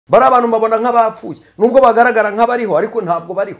bari abantu mbabona nk'abapfuye nubwo bagaragara nk'abariho ariko ntabwo bariho.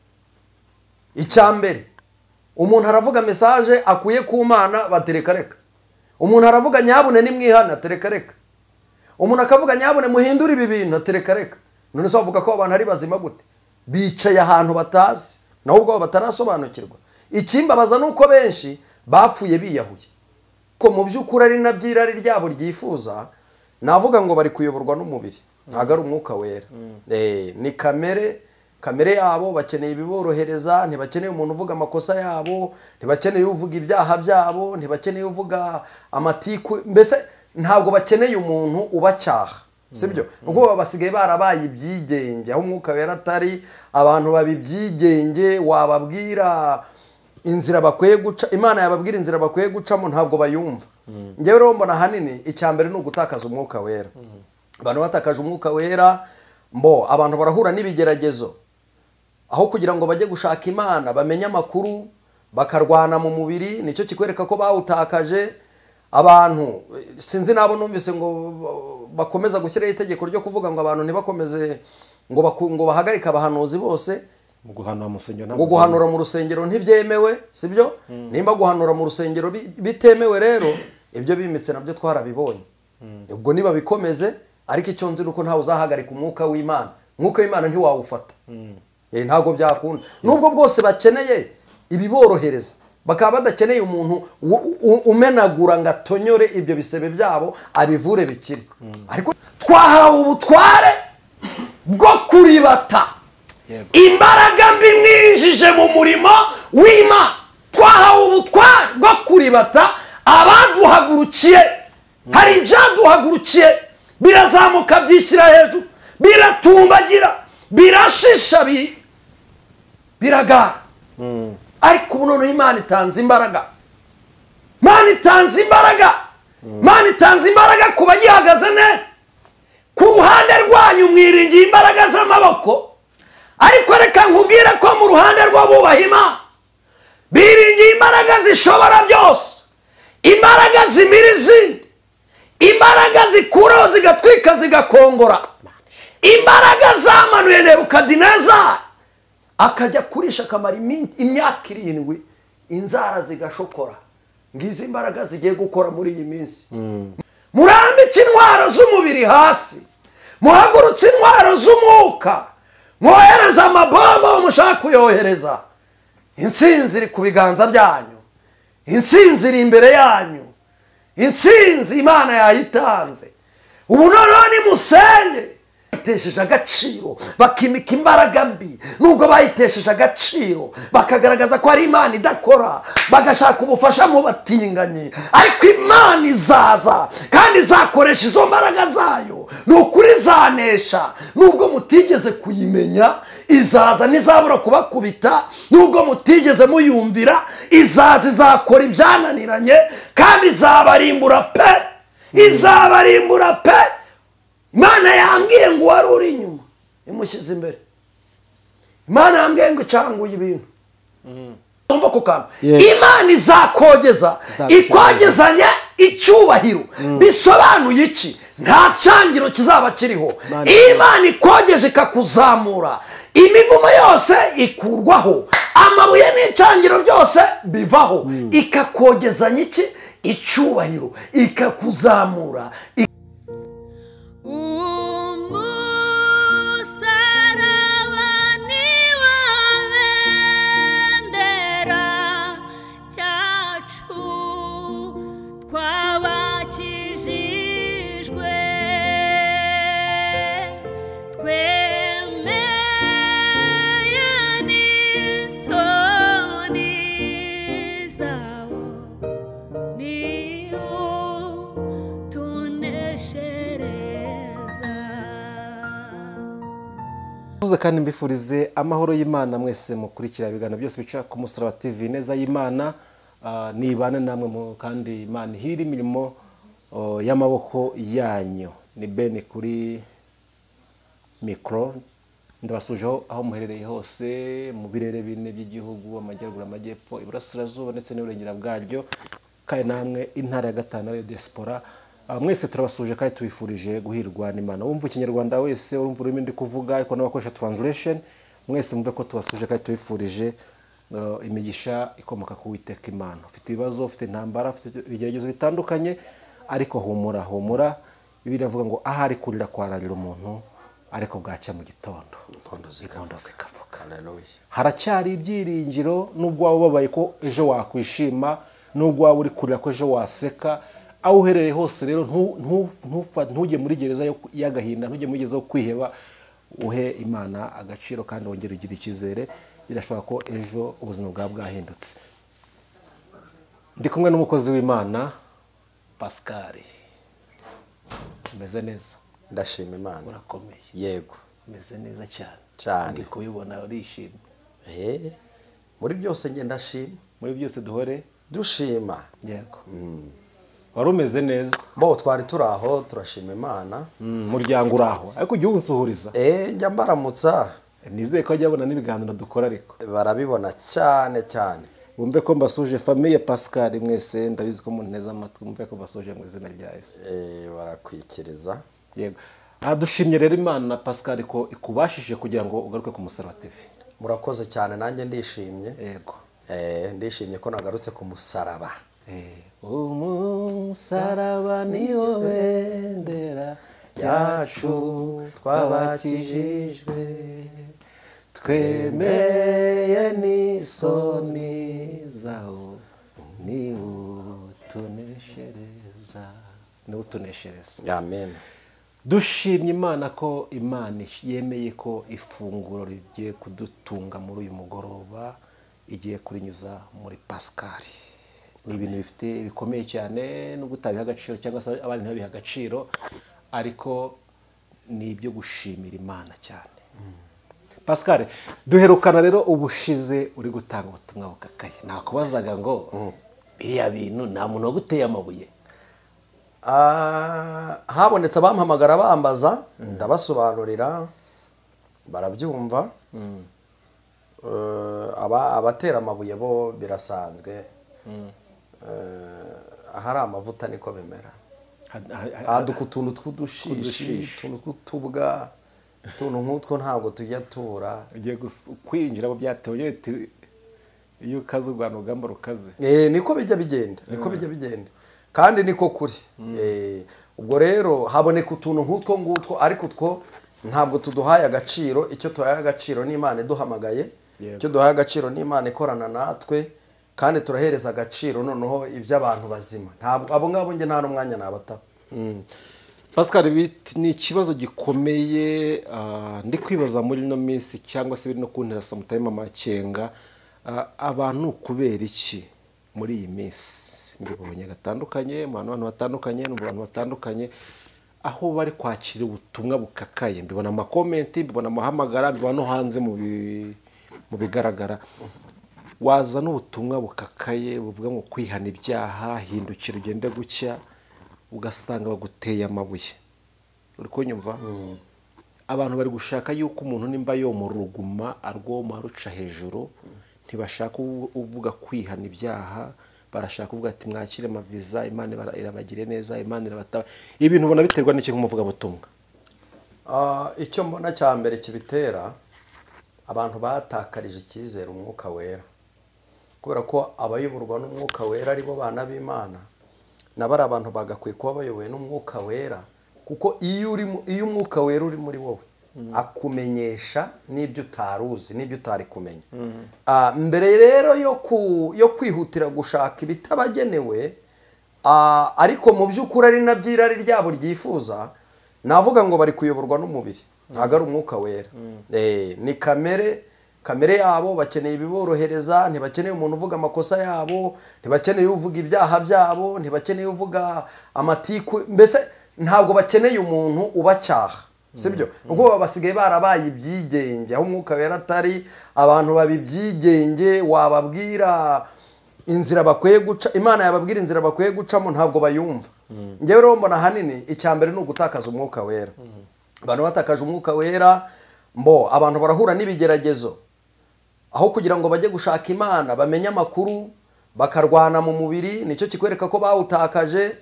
Icyambere umuntu aravuga message akuye ku Mana batereka reka. Umuntu aravuga nyabune nimwihana tereka reka. Umuntu akavuga nyabune muhindura ibi bintu tereka reka. None se bavuga ko abantu ari bazima gute? Bicaye ahantu batazi nahubwo batarasobanukirwa. Ikimbabaza nuko benshi bapfuye biyahuye. Ko mu by'ukuri ari nabyirari ryabo ryifuza navuga ngo bari kuyoborwa n'umubiri. Ntago ari umwuka wera. Ni kamere yabo bakeneye ibiborohereza, ntibakeneye umuntu uvuga amakosa yabo, ntibakeneye uvuga ibyaha byabo, ntibakeneye uvuga amatiku, mbese ntabwo bakeneye umuntu ubacyaha. Sibyo? Ubwo basigaye barabaye ibyigenge aho umwuka wera atari abantu babibyigenge wababwira inzira bakwiye guca, Imana yababwira inzira bakwiye gucamo ntabwo bayumva. Ngewe rero mbona hanini icyambere no gutakaza umwuka wera. Abantu batakaje umwuka wera abantu barahura n'ibigeragezo aho kugira ngo bajye gushaka Imana bamenye amakuru bakarwana mu mubiri, nicyo kikwereka ko bawutakaje. Abantu sinzi nabo numvise ngo bakomeza gushyiraho itegeko ryo kuvuga ngo abantu ntibakomeze ngo bahagarika abahanuzi bose, ngo guhanura mu rusengero ntibyemewe, sibyo? Nimba guhanura mu rusengero bitemewe rero ibyo bimitse nabyo twarabibonye. Ubwo niba bikomeze, ariko icyo nzi nuko ntawe uzahagarika umwuka w'Imana. Umwuka w'Imana ntiwawufata. Ntago byakunda. Nubwo bwose bakeneye ibiborohereza, bakaba badakeneye umuntu umenagura ngo atonyore ibyo bisebe byabo abivure bikiri. Ariko twahawe ubutware bwo kuribata imbaraga mbi mwinjije mu murimo w'Imana. Twahawe ubutware bwo kuribata abaduhagurukiye. Hari ibyaduhagurukiye birazamuka byishyira hejuru, biratumbagira, birashisha, biragara. Ariko ubu noneho Imana itanze imbaraga. Imana itanze imbaraga. Imana itanze imbaraga ku bagihagaze neza. Ku ruhande rwanyu mwiringiye imbaraga z'amaboko, ariko reka nkubwire ko mu ruhande rw'abubaha Imana biringiye imbaraga zishobora byose, imbaraga zimira izindi, imbaraga zikuraho zigatwika zigakongora, imbaraga zamanuye Nebukadinezari akajya kurisha akamara imyaka 7 inzara zigashokora. Ngizi imbaraga zigiye gukora muri iyi minsi. Murambike intwaro z'umubiri hasi, muhagurutse intwaro z'umwuka, mwohereza amabomba mushaka kuyohereza. Intsinzi iri ku biganza byanyu, intsinzi iri imbere yanyu, intsinzi Imana yayitanze. Ubu noneho nimusenge. Bayitesheje agaciro bakimika imbaraga mbi, nubwo bayitesheje agaciro bakagaragaza ko ari Imana idakora, bagashaka ubufasha mu batinganyi, ariko Imana izaza kandi izakoresha izo mbaraga zayo. Ni ukuri zanesha, nubwo mutigeze kuyimenya izaza, nizabura kubakubita nubwo mutigeze muyumvira, izaza izakora ibyananiranye kandi izabarimbura pe, izabarimbura pe. Imana yambwiye ngo wari uri inyuma imushyize imbere. Imana yambwiye ngo icanguye ibintu. Umva ku kantu. Imana izakogeza, ikogezanye icyubahiro. Bisobanuye iki? Nta cyangiro kizaba kiriho. Imana ikogeje ikakuzamura, imivumo yose ikurwaho, amabuye n'icyangiro byose bivaho, ikakogezanya iki? Icyubahiro, ikakuzamura. Kandi mbifurize amahoro y'Imana mwese mukurikira ibiganiro byose bica ku Musaraba TV. Neza y'Imana nibane namwe kandi Imana ihira imirimo y'amaboko yanyu. Ni Ben kuri micro, ndabasujeho aho muherereye hose mu birere bine by'igihugu, amajyaruguru, amajyepfo, iburasirazuba ndetse n'uburengera bwaryo, kandi namwe intara ya 5 ya diaspora mwese turabasuje kandi tubifurije guhirwa n'Imana. Wumva ikinyarwanda wese urumva ururimi ndi kuvuga ariko n'abakoresha translation mwese mumve ko tubasuje kandi tubifurije imigisha ikomoka ku Uwiteka Imana. Ufite ibibazo, ufite intambara, ufite ibigeragezo bitandukanye, ariko humura. Bibiliya ivuga ngo ahari kurira kwararira umuntu ariko bwacya mu gitondo impondo zikavuga. Haracyari ibyiringiro, nubwo waba ubabaye ko ejo wakwishima, nubwo waba uri kurira ko ejo waseka. Aho uherereye hose rero ntujye muri gereza y'agahinda, ntujye muri gereza yo kwiheba. Uhe Imana agaciro kandi wongere ugire icyizere. Birashoboka ko ejo ubuzima bwawe bwahindutse. Ndi kumwe n'umukozi w'Imana Pascal. Umeze neza? Ndashima Imana. Urakomeye? Yego. Umeze neza cyane. Ndi kubibona urishimye. Muri byose nge ndashima. Muri byose duhore dushima. Yego. Wari umeze neza? Bo twari turaho turashima Imana. Muryango uraho ariko ujye unsuhuriza. Njya mbaramutsa. Nizeye ko ajya abona n'ibiganiro dukora ariko. Barabibona cyane. Wumve ko mbasuje famille Pascal mwese, ndabizi ko muneza amatwi, wumve ko mbasuje mu izina rya Yesu. Barakwikiriza. Yego. Dushimye rero Imana Pascal ko ikubashije kugira ngo ugaruke ku Musaraba TV. Murakoze cyane, nanjye ndishimye. Yego. Ndishimye ko nagarutse ku musaraba. Umusaraba niwo bendera yacu twabakijijwe, twemeye n'isoni zawo ni utuneshereza. Amen. Dushimye Imana ko Imana yemeye ko ifunguro rigiye kudutunga muri uyu mugoroba igiye kurinyuza muri Pascal. Ni ibintu bifite bikomeye cyane no gutabiha agaciro cyangwa se abandi ntabiha agaciro, ariko ni ibyo gushimira Imana cyane. Pascal, duherukana rero ubushize uri gutanga ubutumwa bukakaye. Nakubazaga ngo biriya bintu nta muntu waguteye amabuye? Habonetse abampamagara bambaza, ndabasobanurira barabyumva. Abatera amabuye bo birasanzwe. Ahari amavuta niko bimera. Haduka utuntu tw'udushishi, utuntu tw'utubwa, utuntu nk'utwo ntabwo tujya tura. Ugiye kwinjira mu byatewe iyo ukaze urwana urugamba rukaze. Niko bijya bigenda, kandi niko kuri. Ubwo rero haboneka utuntu nk'utwo ngutwo, ariko utwo ntabwo tuduhaye agaciro. Icyo tuhaye agaciro ni Imana iduhamagaye, icyo duhaye agaciro ni Imana ikorana natwe, kandi turahereza agaciro noneho iby'abantu bazima. Ntabwo abo ngabo nge nta n'umwanya nabataba. Pascal, ni ikibazo gikomeye ndi kwibaza muri ino minsi, cyangwa se biri no kuntera samutayima amakenga. Abantu kubera iki muri iyi minsi mbibonye gatandukanye, mu bantu batandukanye, no mu bantu batandukanye, aho bari kwakira ubutumwa bukakaye. Mbibona amakomenti, mbibona amahamagara, mbibona no hanze mu bigaragara. Waza n'ubutumwa bukakaye buvuga ngo kwihana ibyaha, hindukira ugende gucya, ugasanga baguteye amabuye. Uri kunyumva? Abantu bari gushaka yuko umuntu nimba yomuruguma arwoma aruca hejuru, ntibashaka uvuga kwihana ibyaha, barashaka kuvuga ati mwakire amaviza, Imana irabagire neza, Imana irabataba. Ibintu ubona biterwa n'iki nk'umuvuga butumwa? Icyo mbona cya mbere kibitera, abantu batakarije icyizere umwuka wera. Kubera ko abayoborwa n'umwuka wera aribo bana b'Imana, nabari abantu bagakwiye kuba bayobowe n'umwuka wera, kuko iyo umwuka wera uri muri wowe akumenyesha n'ibyo utaruzi, n'ibyo utari kumenya. Mbere rero yo kwihutira gushaka ibitabagenewe, ariko mu by'ukuri ari nabyo irari ryabo ryifuza, navuga ngo bari kuyoborwa n'umubiri, ntabwo ari umwuka wera. Ni kamere yabo, bakeneye ibiborohereza, ntibakeneye umuntu uvuga amakosa yabo, ntibakeneye uvuga ibyaha byabo, ntibakeneye uvuga amatiku, mbese ntabwo bakeneye umuntu ubacyaha. Sibyo? Ubwo basigaye barabaye ibyigenge, aho umwuka wera atari, abantu babibyigenge, wababwira inzira bakwiye guca, Imana yababwira inzira bakwiye gucamo ntabwo bayumva. Ngewe rero mbona hanini icyambere ni ugutakaza umwuka wera. Abantu batakaje umwuka wera, abantu barahura n'ibigeragezo, aho kugira ngo bajye gushaka Imana bamenye amakuru, bakarwana mu mubiri, nicyo kikwereka ko bawutakaje.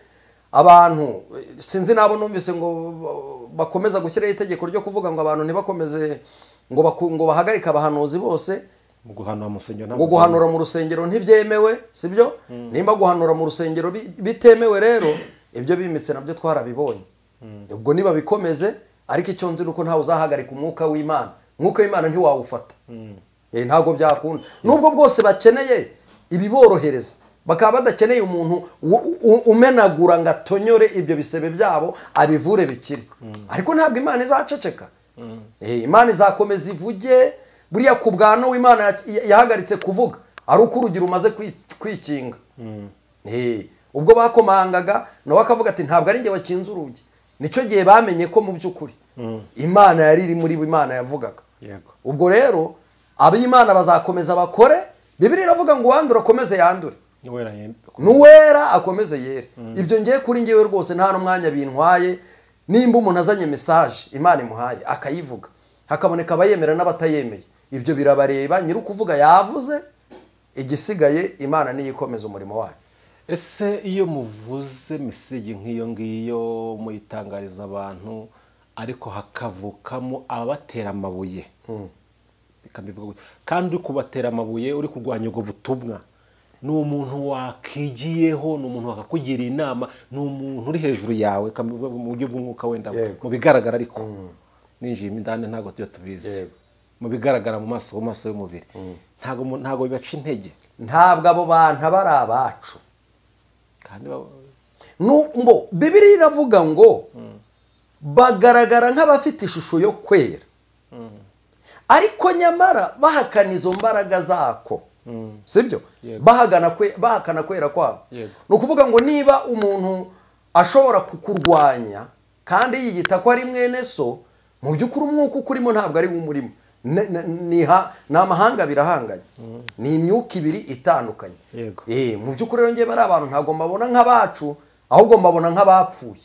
abantu sinzi nabo numvise ngo bakomeza gushyiraho itegeko ryo kuvuga ngo abantu ntibakomeze ngo bahagarike abahanuzi bose, ngo guhanura mu rusengero ntibyemewe, sibyo? Nimba guhanura mu rusengero bitemewe rero ibyo bimitse nabyo twarabibonye. Ubwo niba bikomeze, ariko icyo nzi nuko ntawe uzahagarika umwuka w'Imana. Umwuka w'Imana ntiwawufata. Ntabwo byakunda. Nubwo bwose bakeneye ibiborohereza, bakaba badakeneye umuntu umenagura ngo atonyore ibyo bisebe byabo abivure bikire. Ariko ntabwo Imana izaceceka. Imana izakomeza ivuge. Buriya ku bwano w'Imana yahagaritse kuvuga ari uko urugero umaze kwikinga. Ubwo bakomangaga nawe akavuga ati ntabwo ari njye wakinze urugi. Nicyo gihe bamenye ko mu by'ukuri Imana yari iri muri Imana yavugaga. Ubwo rero ab'Imana bazakomeza bakore. Bibiliya iravuga ngo uwandura akomeze yandure, n'uwera akomeze yere. Ibyo ngiye kuri ngewe rwose nta n'umwanya bintwaye. Nimba umuntu azanye message Imana imuhaye akayivuga, hakaboneka abayemera n'abatayemeye, ibyo birabareba. Nyiri ukuvuga yavuze, igisigaye Imana niyo ikomeza umurimo wayo. Ese iyo muvuze message nk'iyo ngiyo muyitangariza abantu, ariko hakavukamo abatera amabuye, kandi uri kubatera amabuye uri kurwanya ubwo butumwa, ni umuntu wakigiyeho, ni umuntu wakakugira inama, ni umuntu uri hejuru yawe mu buryo bw'umwuka wenda mu bigaragara, ariko ninjiye indani ntabwo tuyo tubizi, mu bigaragara mu maso y'umubiri ntabwo bibaca intege. Ntabwo abo bantu bari abacu. Bibiliya iravuga ngo bagaragara nk'abafite ishusho yo kwera, ariko nyamara bahakana izo mbaraga zako, sibyo? Bahakana kwera kwabo. Ni ukuvuga ngo niba umuntu ashobora kukurwanya kandi yiyita ko ari mwene so, mu by'ukuri umwuka ukurimo ntabwo ari w'umurimo. Ni amahanga birahanganye, ni imyuka ibiri itandukanye. Mu by'ukuri rero ngewe bari abantu ntabwo mbabona nk'abacu, ahubwo mbabona nk'abapfuye.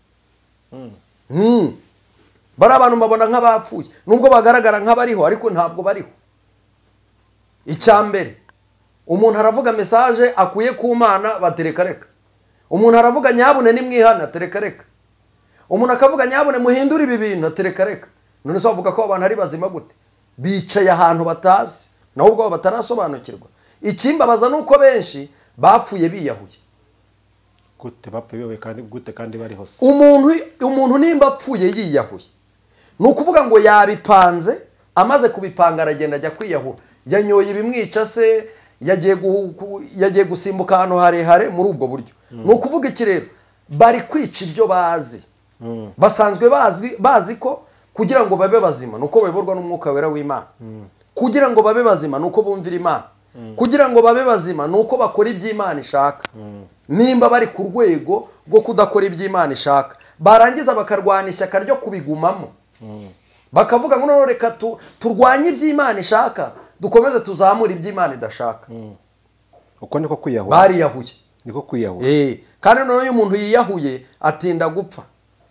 Bari abantu mbabona nk'abapfuye, nubwo bagaragara nk'abariho ariko ntabwo bariho. Icyambere, umuntu aravuga message akuye ku Mana batereka reka. Umuntu aravuga nyabune nimwihana tereka reka. Umuntu akavuga nyabune muhindura ibi bintu tereka reka. None se bavuga ko abantu ari bazima gute? Bicaye ahantu batazi, naho ubwo batarasobanukirwa. Ikimbabaza nuko benshi bapfuye biyahuye. Gute bapfuye kandi bari hose? Umuntu nimba apfuye yiyahuye, ni ukuvuga ngo yabipanze, amaze kubipanga aragenda ajya kwiyahura. Yanyoye ibimwica se, yagiye gusimbuka ahantu harehare muri ubwo buryo. Ni ukuvuga iki rero? Bari kwica ibyo bazi. Basanzwe bazi ko kugira ngo babe bazima nuko bayoborwa n'umwuka wera w'Imana. Kugira ngo babe bazima nuko bumvira Imana. Kugira ngo babe bazima nuko bakora iby'Imana ishaka. Nimba bari ku rwego rwo kudakora iby'Imana ishaka, barangiza bakarwana ishyaka ryo kubigumamo, bakavuga ngo none reka turwanye iby'Imana ishaka, dukomeze tuzamura iby'Imana idashaka. Uko niko kwiyahura. Bariyahuye. Niko kwiyahura. Kandi none iyo umuntu yiyahuye atinda gupfa.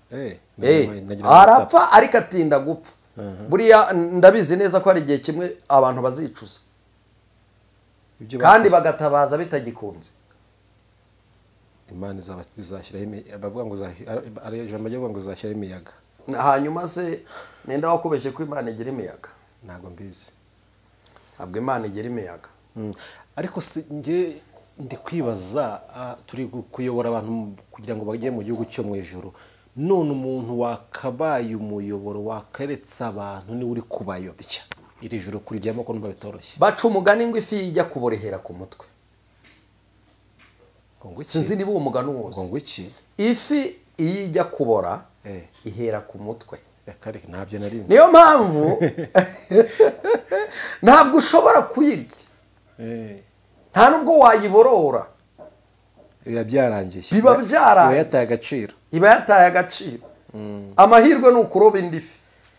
Arapfa ariko atinda gupfa. Buriya ndabizi neza ko hari igihe kimwe abantu bazicuza, kandi bagatabaza bitagikunze. Imana izashyiraho bavuga ngo ijambo ryavuga ngo izashyiraho imiyaga. Hanyuma se nenda wakubeshye ko Imana igira imiyaga? Ntabwo mbizi. Ntabwo Imana igira imiyaga. Ariko nge ndi kwibaza, turi kuyobora abantu kugira ngo bajye mu gihugu cyo mu ijuru. None umuntu wakabaye umuyoboro wakeretse abantu ni uri kubayobya iri juru kurijyamo ko numva bitoroshye. Baca umugani ngo ifi ijya kuborehera ku mutwe. Sinzi niba uwo mugani wose. Ngo iki? Ifi iyo ijya kubora ihera ku mutwe. Ntabyo narinzi. Niyo mpamvu ntabwo ushobora kuyirya, nta nubwo wayiborora. Biba byarangiye. Biba byarangiye. Iba yataye agaciro. Iba yataye agaciro. Amahirwe ni ukuroba indi fi.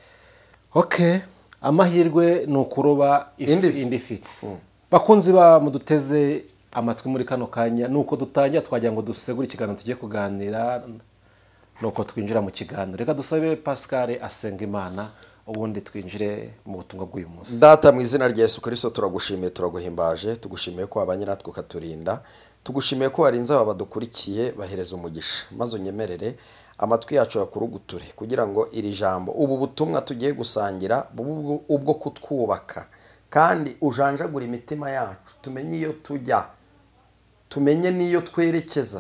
Amahirwe ni ukuroba indi fi. Bakunzi muduteze amatwi muri kano kanya, nuko dutangira twagira ngo dusegure ikiganiro tugiye kuganira, nuko twinjira mu kiganiro. Reka dusabe Pascal asenga Imana ubundi twinjire mu butumwa bw'uyu munsi. Data mu izina rya Yesu Kristo turagushimiye turaguhimbaje tugushimiye ko wabanye natwe ukaturinda tugushimiye ko warinze aba badukurikiye bahereza umugisha maze unyemerere amatwi yacu yakuruguture kugira ngo iri jambo ubu butumwa tugiye gusangira ubwo kutwubaka kandi ujanjagura imitima yacu tumenye iyo tujya tumenye n'iyo twerekeza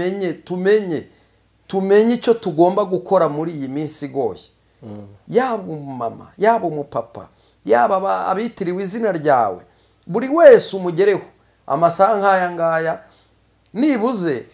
tumenye icyo tugomba gukora muri iyi minsi igoye yaba umumama yaba umupapa yaba abitiriwe izina ryawe buri wese umugereho amasaha nk'aya ngaya nibuze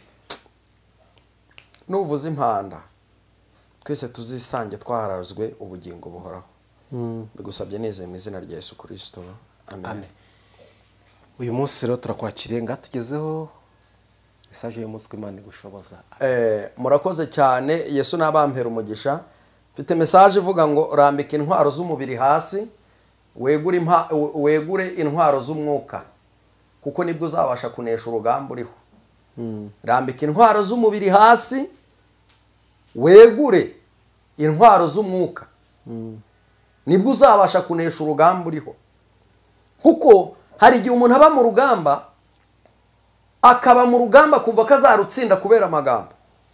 nuvuze impanda twese tuzisange twaharazwe ubugingo buhoraho bigusabye neza mu izina rya Yesu Kristo amen. Uyu munsi rero turakwakiriye nga tugezeho message y'umunsi w'Imana igushoboza. Murakoze cyane Yesu nabampera umugisha mfite message ivuga ngo rambika intwaro z'umubiri hasi wegure intwaro z'umwuka kuko nibwo uzabasha kunesha urugamba uriho. Rambika intwaro z'umubiri hasi wegure intwaro z'umwuka nibwo uzabasha kunesha urugamba uriho kuko hari igihe umuntu aba mu rugamba akaba mu rugamba kumva ko azarutsinda kubera amagambo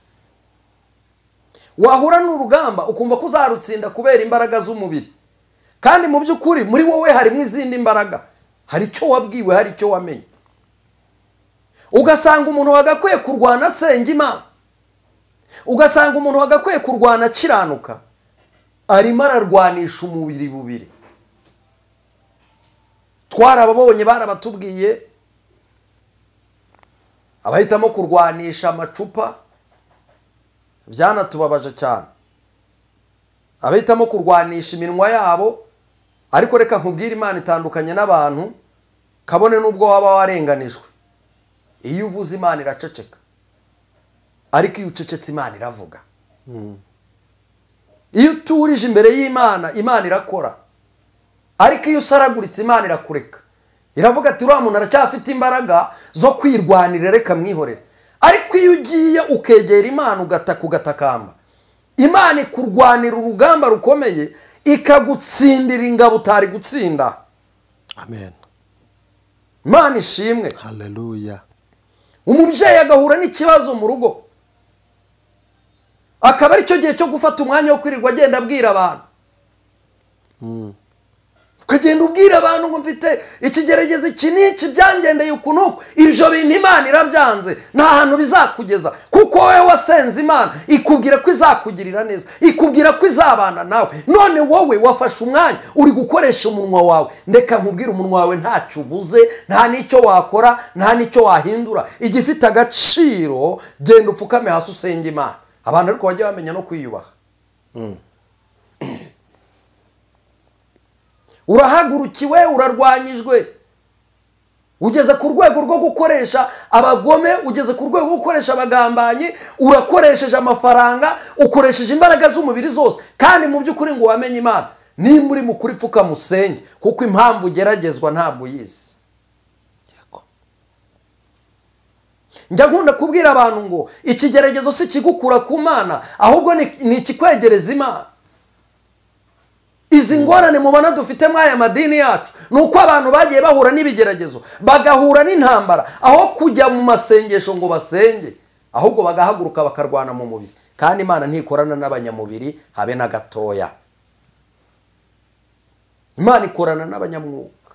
wahura n'urugamba ukumva ko uzarutsinda kubera imbaraga z'umubiri kandi mu by'ukuri muri wowe harimo izindi mbaraga hari icyo wabwiwe hari icyo wamenye ugasanga umuntu wagakwiye kurwana asenga Imana ugasanga umuntu wagakwiye kurwana akiranuka arimo ararwanisha umubiri bubiri twarababonye barabatubwiye abahitamo kurwanisha amacupa byanatubabaje cyane abahitamo kurwanisha iminwa yabo ariko reka nkubwire Imana itandukanye n'abantu kabone n'ubwo waba warenganijwe iyo uvuze Imana iraceceka ariko iyo ucecetse Imana iravuga iyo uturije imbere y'Imana Imana irakora ariko iyo usaraguritse Imana irakureka iravuga ati uriya muntu aracyafite imbaraga zo kwirwanira reka mwihorere ariko iyo ugiye ukegera Imana ugatakamba Imana ikurwanira urugamba rukomeye ikagutsindira ingabo utari gutsinda. Amen. Imana ishimwe. Haleluya. Umubyeyi agahura n'ikibazo mu rugo akaba ari cyo gihe cyo gufata umwanya wo kwirirwa agenda abwira abantu ukagenda ubwira abantu ngo mfite ikigerageza iki n'iki byangendeye ukuntu ibyo bintu Imana irabyanze nta hantu bizakugeza kuko wowe wasenze Imana ikubwira ko izakugirira neza ikubwira ko izabana nawe none wowe wafashe umwanya uri gukoresha umunwa wawe ndeka nkubwira umunwa wawe ntacyo uvuze nta n'icyo wakora nta n'icyo wahindura igifite agaciro genda upfukame hasi usenge Imana abantu ariko bajya bamenya no kwiyubaha. Urahagurukiwe urarwanyijwe ugeze ku rwego rwo gukoresha abagome ugeze ku rwego rwo gukoresha abagambanyi urakoresheje amafaranga ukoresheje imbaraga z'umubiri zose kandi mu by'ukuri ngo wamenye Imana nimba uri mu kuri pfuka musenge kuko impamvu ugeragezwa ntabwo uyizi. Njya nkunda kubwira abantu ngo ikigeragezo si kigukura ku Mana ahubwo ni ikikwegereza Imana. Izi ngorane mubona dufite mwaya madini yacu nuko abantu bagiye bahura n'ibigeragezo bagahura n'intambara aho kujya mu masengesho ngo basenge ahubwo bagahaguruka bakarwana mu mubiri kandi Imana ntikorana n'abanyamubiri habe na gatoya. Imana ikorana n'abanyamwuka.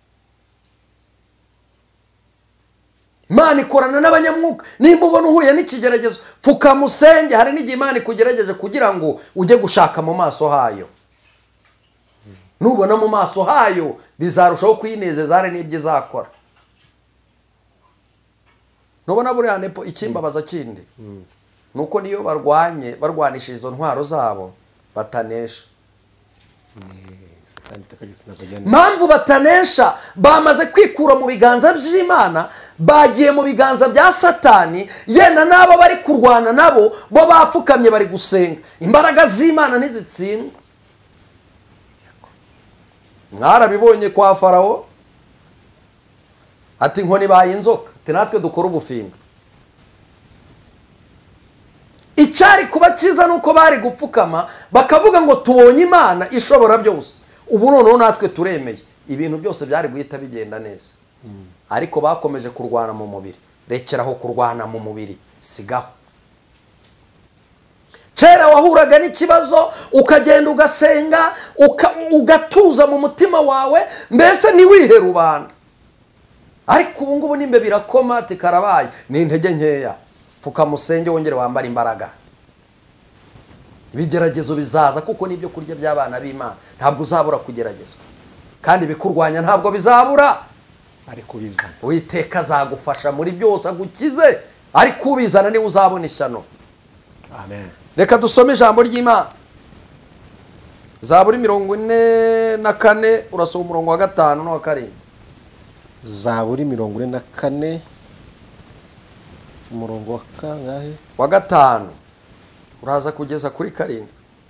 Imana ikorana n'abanyamwuka nimba ubona uhuye n'ikigeragezo pfuka musenge hari n'igihe Imana ikugerageje kugira ngo ujye gushaka mu maso hayo nubona mu maso hayo bizarushaho kwinezeza hari n'ibyo izakora. Nubona buriya nepo ikimbabaza kindi nuko niyo barwanishije izo ntwaro zabo batanesha. Mpamvu batanesha bamaze kwikura mu biganza by'Imana bagiye mu biganza bya Satani yenda nabo bari kurwana nabo bo bapfukamye bari gusenga imbaraga z'Imana ntizitsindwa. Mwarabibonye kwa Farawo ati inkoni baye inzoka ati natwe dukora ubufinga icyari kuba cyiza nuko bari gupfukama bakavuga ngo tubonye Imana ishobora byose, ubu noneho natwe turemeye, ibintu byose byari guhita bigenda neza. Ariko bakomeje kurwana mu mubiri. Rekeraho kurwana mu mubiri, sigaho. Kera wahuraga n'ikibazo ukagenda ugasenga ugatuza mu mutima wawe, mbese ntiwihe rubanda. Ariko ubu ngubu nimbe birakoma ati karabaye, ni intege nkeya, pfuka musenge wongere wambara imbaraga. Ibigeragezo bizaza kuko nibyo kurya by'abana b'Imana, ntabwo uzabura kugeragezwa, kandi bikurwanya ntabwo bizabura. ariko bizana Uwiteka azagufasha muri byose agukize, ariko ubizana niwe uzabona ishyano. amen. Reka dusome ijambo ry'Imana. Zaburi 44 urasoma umurongo wa 5 no wa 7. Zaburi 44 umurongo wa kangahe? Wa 5 uraza kugeza kuri 7.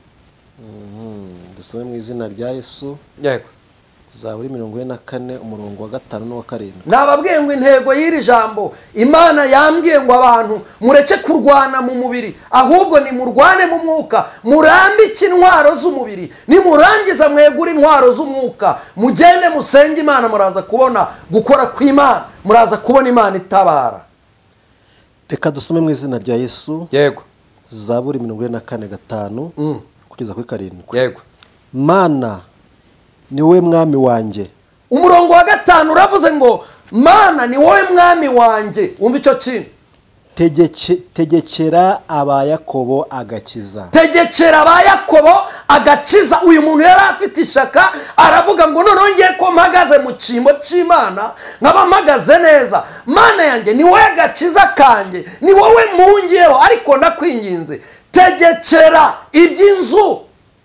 Dusome mu izina rya Yesu. Yego. Zaburi 44 umurongo wa 5 no wa 7. Nababwiye ngo intego y'iri jambo Imana yambwiye ngo abantu mureke kurwana mu mubiri, ahubwo ni murwane mu mwuka, murambike intwaro z'umubiri, ni murangiza mwegura intwaro z'umwuka, mugende musenge Imana, muraza kubona gukora kw'Imana, muraza kubona Imana itabara. Reka dusome mu izina rya Yesu. Yego. Zaburi 44:5 kugeza kuri 7. Yego. Mana ni wowe mwami wanjye. Umurongo wa 5 uravuze ngo Mana ni wowe mwami wanjye. Umva icyo kintu. Tegekera aba Yakobo agakiza. Tegekera aba Yakobo agakiza. Uyu muntu yari afite ishaka, aravuga ngo noneho ngiye ko mpagaze mu cyimbo cy'Imana, nkaba mpagaze neza. Mana yanjye ni wowe gakiza kanjye, ni wowe mungiyeho, ariko nakwinginze tegekera iby'inzu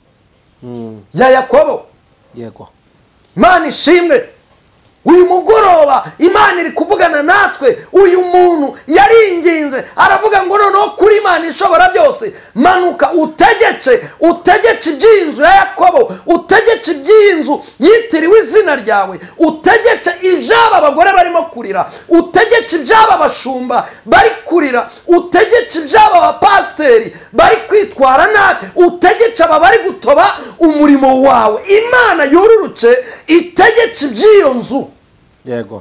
ya Yakobo. Yego. Imana ishimwe. Uyu mugoroba Imana iri kuvugana natwe. Uyu muntu yaringinze aravuga ngo noneho kuri Imana ishobora byose, manuka utegeke iby'inzu ya Yakobo, utegeke iby'inzu yitiriwe izina ryawe, utegeke iby'aba abagore barimo kurira, utegeke iby'aba abashumba bari kurira, utegeke iby'aba abapasiteri bari kwitwara nabi, utegeke aba bari gutoba umurimo wawe. Imana yururuke itegeke iby'iyo nzu. Yego.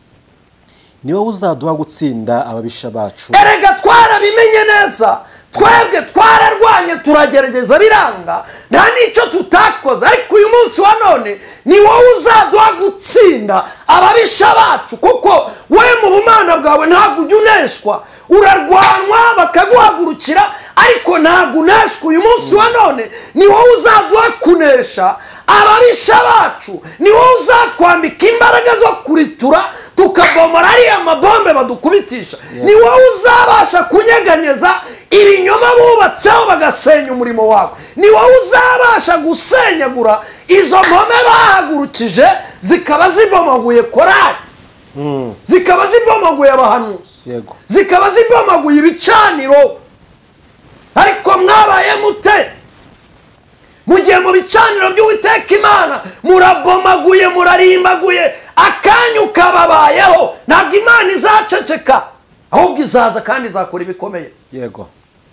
Ni wowe uzaduha gutsinda ababisha bacu. Erega twarabimenye neza, twebwe twararwanye turagerageza biranga, nta n'icyo tutakoze, ariko uyu munsi wa none ni wowe uzaduha gutsinda ababisha bacu, kuko we mu bumana bwawe ntabwo ujya uneshwa, urarwanwa bakaguhagurukira, ariko ntabwo uneshwa. Uyu munsi wa none ni wowe uzaduha kunesha ababisha bacu, ni wowe uzatwambika imbaraga zo kuritura tukabomora ariya mabombe badukubitisha. Ni wowe uzabasha kunyeganyeza ibinyoma bubatseho bagasenya umurimo wawe. Ni wowe uzabasha gusenyagura izo mpome bahagurukije zikaba zibomaguye korari, zikaba zibomaguye abahanuzi, Yego. zikaba zibomaguye ibicaniro. Ariko mwabaye mute? Mugiye mu bicaniro by'Uwiteka Imana murabomaguye, murarimbaguye, akanyu kababayeho. Ntabwo Imana izaceceka, ahubwo izaza kandi izakora ibikomeye. Yego.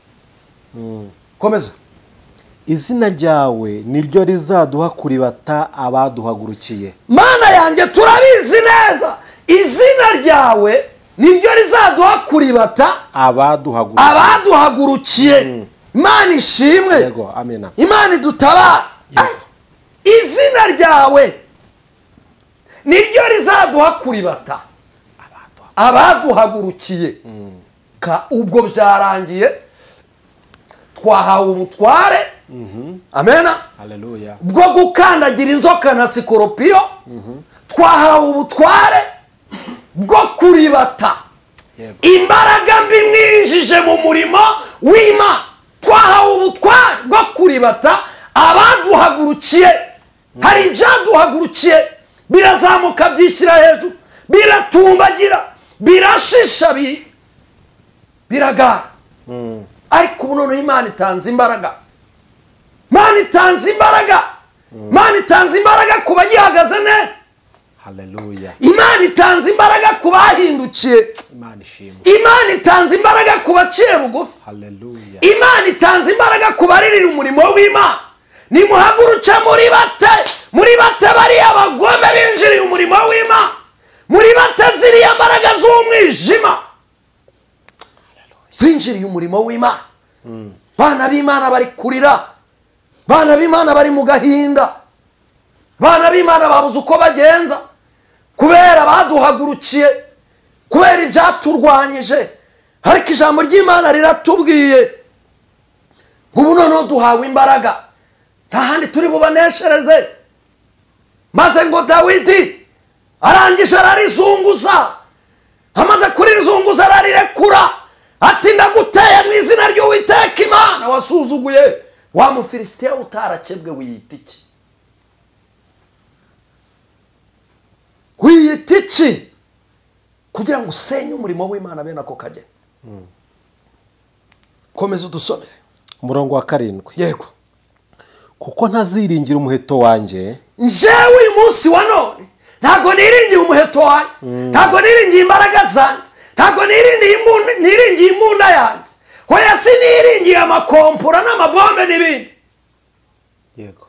Komeza. Izina ryawe niryo rizaduha kuribata abaduhagurukiye. Mana yanjye turabizi neza, izina ryawe niryo rizaduha kuribata abaduhagurukiye. Imana ishimwe. Yego. Amina. Imana idutabara. Izina ryawe niryo rizaduha kuribata abaduhagurukiye. Ubwo byarangiye, twahawe ubutware. Amena. Haleluya. Bwo gukandagira inzoka na sikoropiyo. Twahawe ubutware bwo kuribata imbaraga mbi mwinjije mu murimo w'Imana. Twahawe ubutware bwo kuribata abaduhagurukiye. Hari ibyaduhagurukiye birazamuka byishyira hejuru, biratumbagira, birashisha, biragara. Ariko ubu noneho Imana itanze imbaraga. Imana itanze imbaraga. Imana itanze imbaraga ku bagihagaze neza. Haleluya. Imana itanze imbaraga ku bahindukiye. Imana ishimwe. Imana itanze imbaraga ku baciye bugufi. Haleluya. imana itanze imbaraga ku baririra umurimo w'imana. Nimuhaguruke muri bate bariya abagome binjiriye umurimo w'imana, muri bate ziriya mbaraga z'umwijima zinjiriye umurimo w'imana. Bana b'Imana bari kurira, bana b'Imana bari mu gahinda, bana b'Imana babuze uko bagenza kubera baduhagurukiye, kubera ibyaturwanyije. Ariko ijambo ry'Imana riratubwiye ngo ubu noneho duhawe imbaraga, nta handi turi bubaneshereze. Maze ngo Dawidi arangije ararizunguza, amaze kurizunguza ararirekura ati ndaguteye mu izina ry'Uwiteka Imana wasuzuguye wa Mufilisitiya utarakebwe. wiyita iki? wiyita iki kugira ngo usenye umurimo w'Imana bene ako kageni? Komeza udusomere umurongo wa 7. Yego. kuko ntaziringira umuheto wanjye, njyewe uyu munsi wa none ntabwo niringiye umuheto wanjye, ntabwo niringiye imbaraga zanjye, ntabwo niringiye imbunda yanjye, hoya siniringiye amakompura n'amabombe n'ibindi. yego,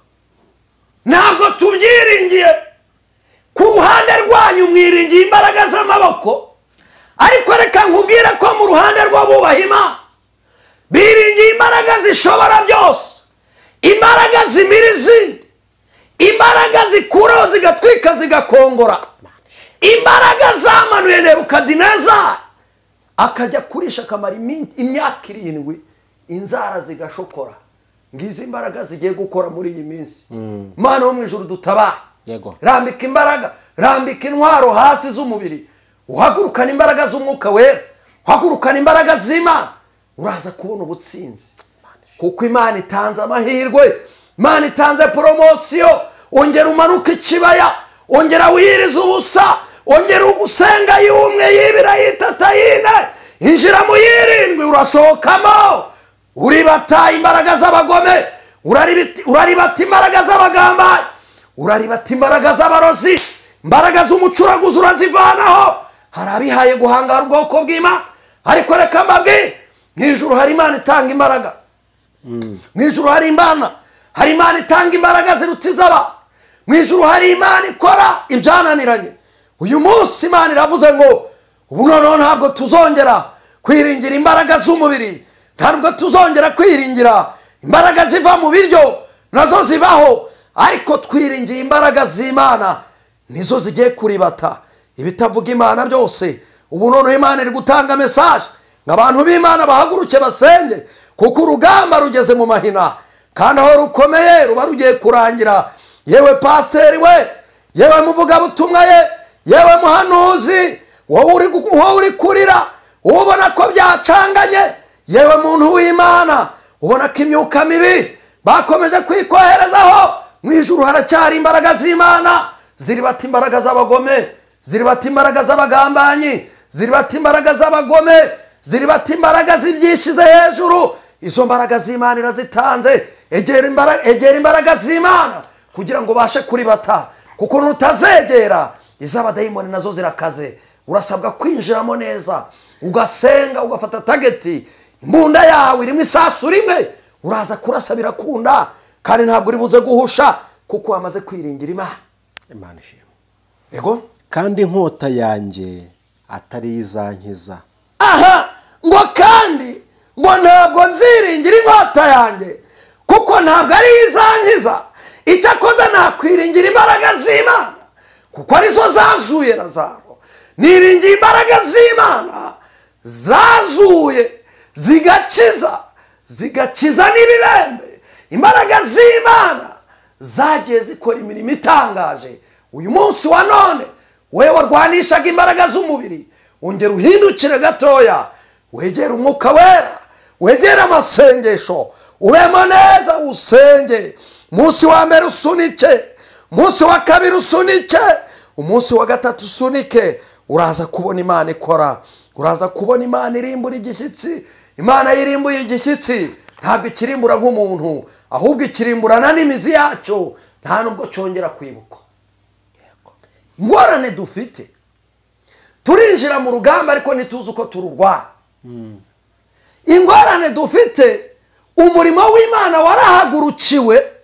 ntabwo tubyiringiye. ku ruhande rwanyu mwiringiye imbaraga z'amaboko, ariko reka nkubwire ko mu ruhande rw'abubaha Imana biringiye imbaraga zishobora byose, imbaraga zimira izindi, imbaraga zikuraho zigatwika zigakongora, imbaraga zamanuye Nebukadinezari akajya kurisha akamara imyaka 7 inzara zigashokora. Ngizi imbaraga zigiye gukora muri iyi minsi. Mana wo mu ijuru dutabara. yego, Rambika imbaraga, rambika intwaro hasi z'umubiri, uhagurukana imbaraga z'umwuka wera, uhagurukana imbaraga z'Imana, uraza kubona ubutsinzi. Kuko Imana itanze amahirwe, Imana itanze poromosiyo. Ongera umanuka ikibaya, ongera wiyiriza ubusa, ongera ugusenga y'umwe y'ibira y'itata y'ine, injira mu y'irindwi urasohokamo. Uribata imbaraga z'abagome, uraribata imbaraga z'abagambanyi, uraribata imbaraga z'abarozi, imbaraga z'umucuraguzi urazivanaho. Hari abihaye guhangara ubwoko bw'Imana, ariko reka mbabwire, mu ijuru hari Imana itanga imbaraga. mu ijuru hari Imana itanga imbaraga ziruta iz'abantu. mu ijuru hari Imana ikora ibyananiranye. uyu munsi Imana iravuze ngo ubu noneho ntabwo tuzongera kwiringira imbaraga z'umubiri, ntabwo tuzongera kwiringira imbaraga ziva mu biryo, nazo zibaho, ariko twiringiye imbaraga z'Imana, nizo zigiye kuribata ibitavuga Imana byose. ubu noneho Imana iri gutanga mesaje nk'abantu b'Imana bahaguruke basenge, kuko urugamba rugeze mu mahina kandi aho rukomeye ruba rugiye kurangira. yewe pasiteri we, yewe muvugabutumwa yewe muhanuzi, wowe uri kurira ubona ko byacanganye, yewe muntu w'Imana ubona ko imyuka mibi bakomeje kwikoherezaho, mu ijuru haracyari imbaraga z'Imana ziribata imbaraga z'abagome, ziribata imbaraga z'abagambanyi, ziribata imbaraga z'abagome, ziribata imbaraga z'ibyishize hejuru. izo mbaraga z'Imana irazitanze. egera imbaraga z'Imana kugira ngo ubashe kuribata, kuko nutazegera iz'abadayimoni nazo zirakaze. urasabwa kwinjiramo neza, ugasenga, ugafata tageti, imbunda yawe irimo isasu rimwe, uraza kurasa birakunda, kandi ntabwo uri buze guhusha kuko wamaze kwiringira Imana. Imana ishimwe. Yego. kandi inkota yanjye atari izankiza. aha ngo kandi ngo ntabwo nziringira inkota yanjye kuko ntabwo ari izankiza. icyakoze nakwiringira imbaraga z'Imana kuko arizo zazuye Lazaro. niringiye imbaraga z'Imana zazuye zigakiza n'ibibembe. imbaraga z'Imana zagiye zikora imirimo itangaje. uyu munsi wa none we warwanishaga imbaraga z'umubiri, ongera uhindukire gatoya, wegere umwuka wera, wegere amasengesho, ubemo neza usenge. umunsi wa mbere usunike, umunsi wa kabiri usunike, umunsi wa gatatu usunike. uraza kubona Imana ikora, uraza kubona Imana irimbura igishyitsi. Imana yirimbuye igishyitsi ntabwo ikirimbura nk'umuntu, ahubwo ikirimburana n'imizi yacyo, nta nubwo cyongera kwibuka. ingorane dufite, turinjira mu rugamba ariko ntituzi uko tururwana. ingorane dufite, umurimo w'Imana warahagurukiwe,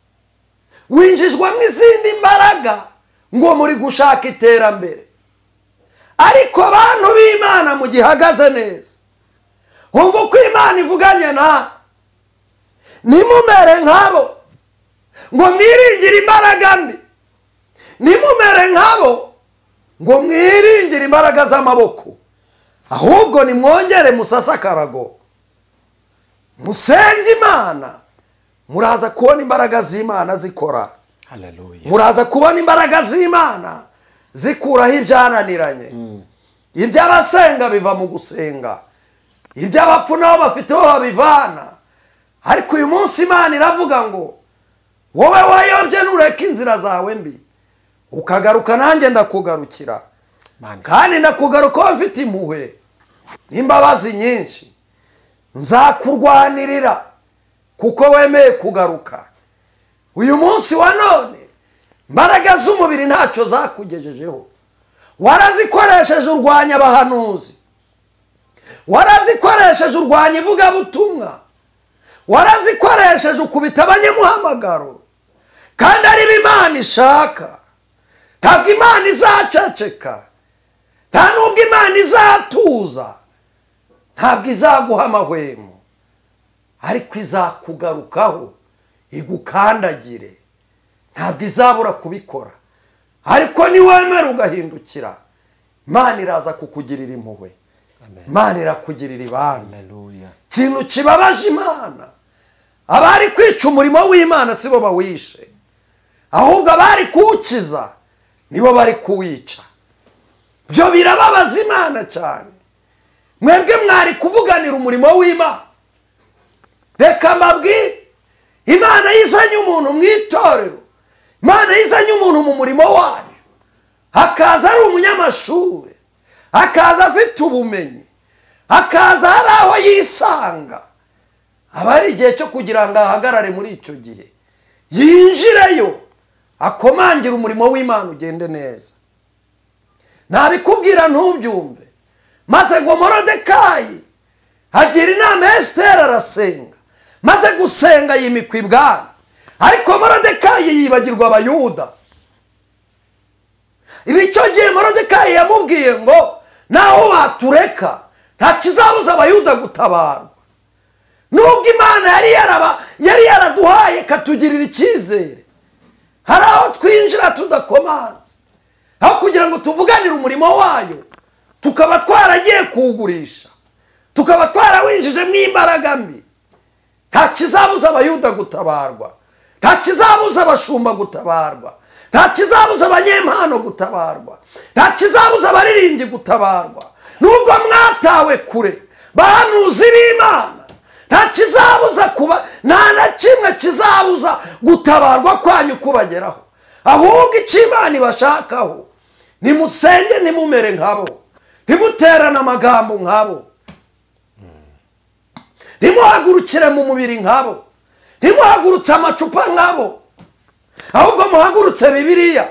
winjizwamo izindi mbaraga ngo muri gushaka iterambere. Ariko abantu b'Imana mu gihagaze neza, wumva uko Imana ivuganye na nimumere nkabo ngo mwiringire imbaraga mbi, nimumere nkabo ngo mwiringire imbaraga z'amaboko, ahubwo nimwongere musase akarago, musenge Imana, muraza kubona imbaraga z'Imana zikora. Hallelujah. Muraza kubona imbaraga z'Imana zikuraho ibyananiranye. Iby'abasenga biva mu gusenga, iby'abapfu nabo bafite aho babivana. Ariko uyu munsi Imana iravuga ngo wowe wayobye nureka inzira zawe mbi, ukagaruka nanjye ndakugarukira. Kandi ndakugaruka mfite impuhwe n'imbabazi nyinshi, nzakurwanirira kuko wemeye kugaruka. Uyu munsi wa none imbaraga z'umubiri ntacyo zakugejejeho. Warazikoresheje urwanya abahanuzi, warazikoresheje urwanya ivugabutumwa, warazikoresheje ukubita abanyamuhamagaro, kandi ari Imana ishaka. Ntabwo Imana izaceceka, nta nubwo Imana izatuza, ntabwo izaguha amahwemo, ariko izakugarukaho igukandagire. Ntabwo izabura kubikora, ariko niwemera ugahindukira, Imana iraza kukugirira impuhwe. Imana irakugirira ibambe. Ikintu kibabaje Imana, abari kwica umurimo w'Imana sibo bawishe, ahubwo abari kuwukiza nibo bari kuwica. Byo birababaza Imana cyane. Mwebwe mwari kuvuganira umurimo w'Imana. Reka mbabwire, Imana yizanye umuntu mu itorero, Imana yizanye umuntu mu murimo wayo, akaza ari umunyamashuri, akaza afite ubumenyi, akaza hari aho yisanga. Aba ari igihe cyo kugira ngo ahagarare muri icyo gihe, yinjireyo, akomangira umurimo w'Imana ugende neza. Nabikubwira ntubyumve. Maze ngo Morodekayi agira inama Esiteri, arasenga, maze gusenga yimikwa ibwami. Ariko Morodekayi yibagirwa Abayuda. Icyo gihe Morodekayi yamubwiye ngo naho watureka nta kizabuza Abayuda gutabarwa. Nubwo Imana yari yaraduhaye katugirira icyizere, hari aho twinjira tudakomanze, aho kugira ngo tuvuganire umurimo wayo tukaba twaragiye kuwugurisha, tukaba twarawinjijemo imbaraga mbi. Nta kizabuza Abayuda gutabarwa, nta kizabuza abashumba gutabarwa, nta kizabuza abanyempano gutabarwa, nta kizabuza abaririmbyi gutabarwa. Nubwo mwatawe kure bahanuzi b'Imana, nta kizabuza kuba, nta na kimwe kizabuza gutabarwa kwanyu kubageraho. Ahubwo icyo Imana ibashakaho, nimusenge nimumere nkabo, ntimuterane amagambo nkabo, ntimuhagurukire mu mubiri nkabo, ntimuhagurutse amacupa nkabo, ahubwo muhagurutse Bibiliya.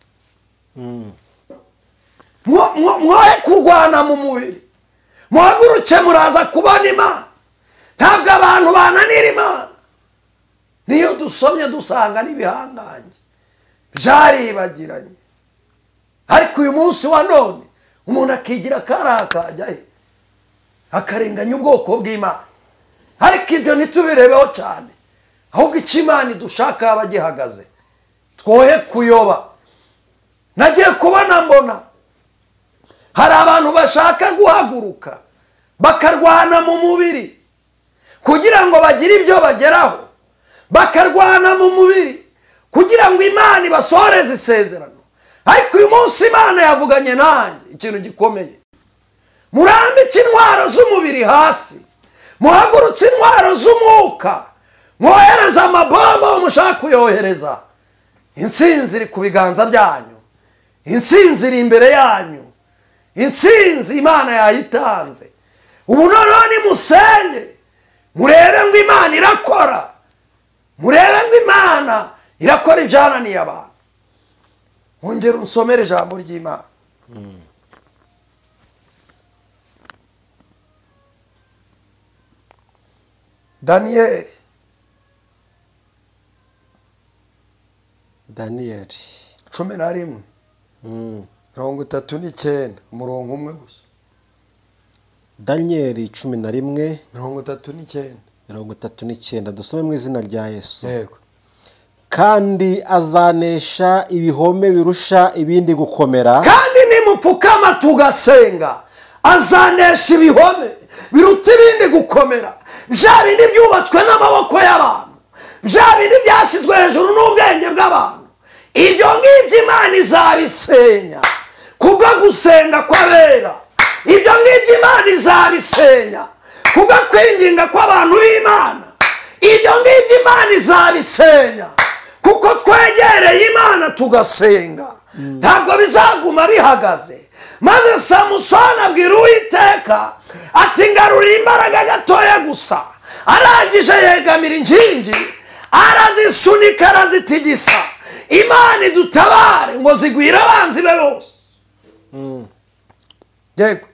Mwoye kurwana mu mubiri, muhaguruke muraza kubona Imana. Ntabwo abantu bananira Imana. Niyo dusomye dusanga n'ibihangange byaribagiranye. Ariko uyu munsi wa none umuntu akigira karakajya he, akarenganya ubwoko bw'Imana. Ariko ibyo ntitubirebeho cyane, ahubwo icyo Imana idushaka yaba gihagaze, twoye kuyoba. Nagiye kubona mbona hari abantu bashaka guhaguruka bakarwana mu mubiri kugira ngo bagire ibyo bageraho, bakarwana mu mubiri kugira ngo Imana ibasohoreze isezerano. Ariko uyu munsi Imana yavuganye nanjye ikintu gikomeye. Murambike intwaro z'umubiri hasi, muhagurutse intwaro z'umwuka, mwohereze amabomba mushaka kuyohereza. Intsinzi iri ku biganza byanyu, intsinzi iri imbere yanyu, intsinzi Imana yayitanze. Ubu noneho nimusenge, murebe ngo Imana irakora, murebe ngo Imana irakora ibyananiye abantu. Ongera unsomere ijambo ry'Imana. daniyeli daniyeli 11 39 umurongo umwe gusa. daniyeli 11 39 39 dusome mu izina rya Yesu. yego. kandi azanesha ibihome birusha ibindi gukomera, kandi nimupfukama tugasenga azanesha ibihome biruta ibindi gukomera, bya bindi byubatswe n'amaboko y'abantu, bya bindi byashyizwe hejuru n'ubwenge bw'abantu. ibyo ngibyo Imana izabisenya kubwo gusenga kw'abera. ibyo ngibyo Imana izabisenya kubwo kwinginga kw'abantu b'Imana. ibyo ngibyo Imana izabisenya kuko twegereye Imana tugasenga. ntabwo bizaguma bihagaze. maze Samusoni abwira Uwiteka ati ngarurira imbaraga gatoya gusa. arangije yegamira inkingi arazisunika arazitigisa. Imana idutabare ngo zigwire abanzi be bose. yego.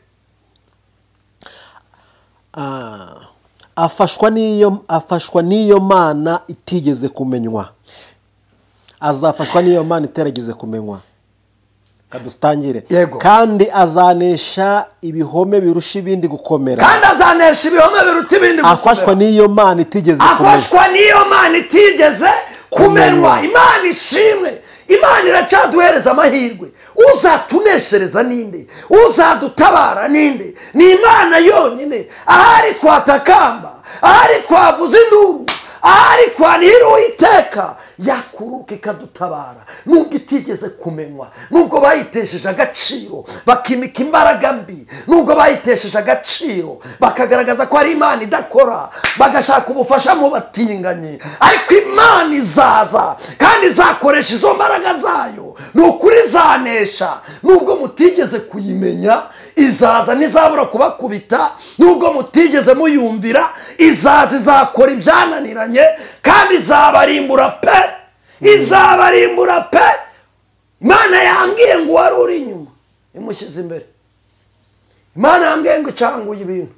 afashwa n'iyo Mana itigeze kumenywa. azafashwa n'iyo Mana itarigeze kumenywa. kadustangire. Yego. kandi azanesha ibihome birusha ibindi gukomera. kandi azanesha ibihome biruta ibindi gukomera. afashwa n'iyo Mana itigeze kumenywa. afashwa n'iyo Mana itigeze kumenywa. Imana ishimwe. Imana iracyaduhereza amahirwe. uzatuneshereza ninde? uzadutabara ninde? ni Imana yonyine. ahari twatakamba, ahari twavuza induru, ahari twanihira Uwiteka yakuruka ikadutabara. nubwo itigeze kumenywa, nubwo bayitesheje agaciro bakimika imbaraga mbi, nubwo bayitesheje agaciro bakagaragaza ko ari Imana idakora, bagashaka ubufasha mu batinganyi, ariko Imana izaza kandi izakoresha izo mbaraga zayo. ni ukuri izanesha. nubwo mutigeze kuyimenya izaza, ntizabura kubakubita. nubwo mutigeze muyumvira izaza, izakora ibyananiranye kandi izabarimbura pe. izabarimbura pe. Imana yambwiye ngo wari uri inyuma imushyize imbere. Imana yambwiye ngo icanguye ibintu.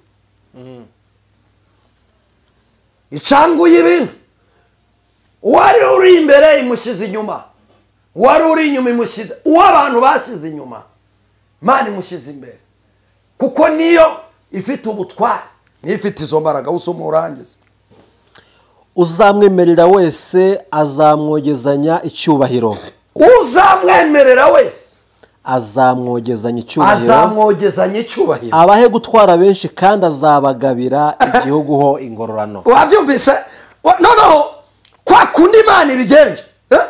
icanguye ibintu. uwari uri imbere imushyize inyuma, uwari uri inyuma imushyize, uwo abantu bashyize inyuma Imana imushyize imbere, kuko niyo ifite ubutware, niyo ifite izo mbaraga. usoma urangiza. uzamwemerera wese azamwogezanya icyubahiro. uzamwemerera wese azamwogezanya icyubahiro. azamwogezanya icyubahiro. abahe gutwara benshi kandi azabagabira igihugu ho ingororano. wabyumvise? noneho kwa kundi Imana ibigenje,